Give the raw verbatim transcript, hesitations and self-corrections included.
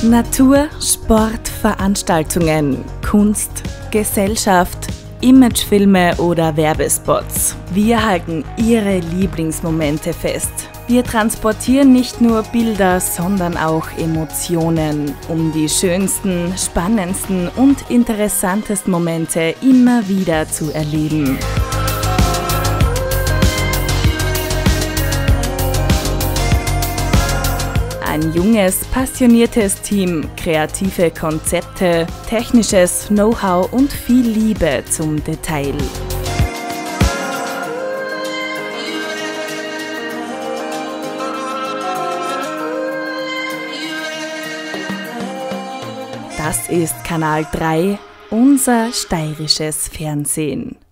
Natur, Sport, Veranstaltungen, Kunst, Gesellschaft, Imagefilme oder Werbespots. Wir halten Ihre Lieblingsmomente fest. Wir transportieren nicht nur Bilder, sondern auch Emotionen, um die schönsten, spannendsten und interessantesten Momente immer wieder zu erleben. Ein junges, passioniertes Team, kreative Konzepte, technisches Know-how und viel Liebe zum Detail. Das ist Kanal drei, unser steirisches Fernsehen.